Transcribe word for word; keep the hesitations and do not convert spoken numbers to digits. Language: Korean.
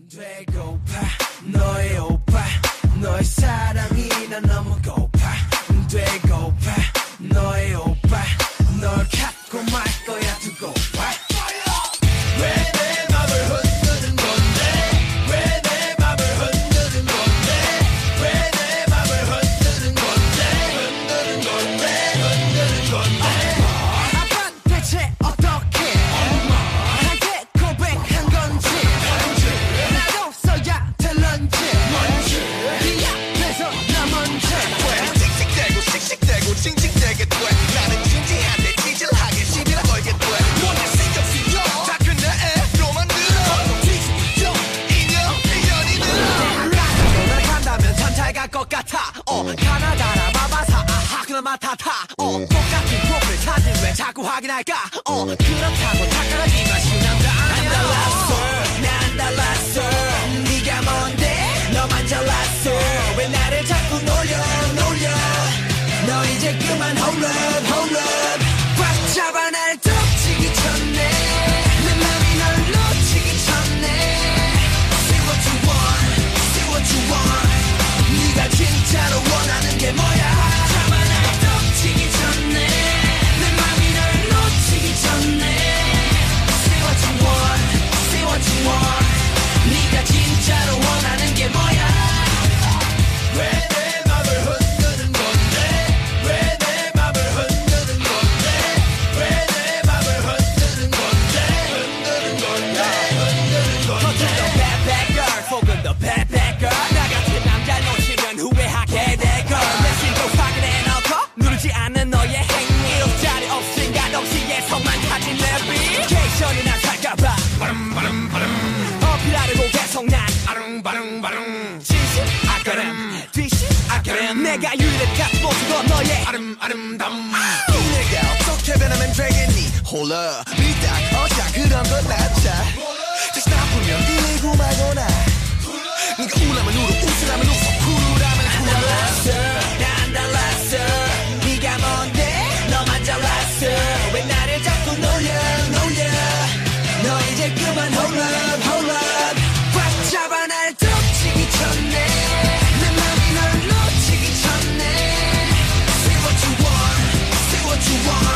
되고파 너의 오빠 너의 사랑이 난 너무 고파 되고파 너의 오빠 널 갖고 말 거야 두고 봐 왜 내 맘을 흔드는 건데 왜 내 맘을 흔드는 건데 왜 내 맘을 흔드는 건데 흔드는 건데 흔드는 건데 아빠 대체 어떻게 나한테 고백한 건지 나도 써야 될런지 네 앞에서 나 먼저 씩씩대고 씩씩대고 징징대게 돼 나는 진지한데 찌질하게 시비를 걸게 돼 뭔데 신경 쓰여 다 끝내 애로 만들어 뒤집어 인연 인연이 늘어 너를 간다면 참 잘 갈 것 같아 어 가나다라 마바사 아하 그나마 타타 어 똑같은 프로필 사진 왜 자꾸 확인할까 어 그렇다고 착각하지마 쉬운 남자 아니야 안 달랐어 난 달랐어 네가 뭔데 너만 잘났어 왜 나를 자꾸 놀려 놀려 너 이제 그만 hold up hold up 꽉 잡아 날 덮치기 전에 내 맘이 널 놓치기 전에 Say what you want Say what you want 네가 진짜로 원하는 게 뭐야 잡아 날 덮치기 전에 내 맘이 널 놓치기 전에 Say what you want Say what you want 네가 진짜로 원하는 게 뭐야 왜 내 맘을 흔드는 건데 왜 내 맘을 흔드는 건데 왜 내 맘을 흔드는 건데 흔드는 건데 흔드는 건데 겉은 더 bad bad girl 속은 더 bad bad girl 나 같은 남자 놓치면 후회하게 될걸 내 신도 확인해 놓고 누르지 않는 너의 행위 자리 없인 가동시에서만 가진 내비케이션이나 살까봐 바람 바람 바람 어필하려고 계속 난 아릉바릉바릉 진실 아까름 뒤실 아까름 내가 유일한 모습도 너의 아름 아름담 내가 어떻게 변하면 되겠니 홀라 미딱 어자 그런 건 낫자 다시 나쁘면 이고 말거나 네가 우라면 울어 웃으라면 웃어 쿨하면 쿨 난 달랐어 네가 뭔데 너만 잘났어 왜 나를 자꾸 놀려 놀려 너 이제 그만 hold up hold up 꽉 잡아 날 덮치기 전에 내 맘이 널 놓치기 전에 Say what you want Say what you want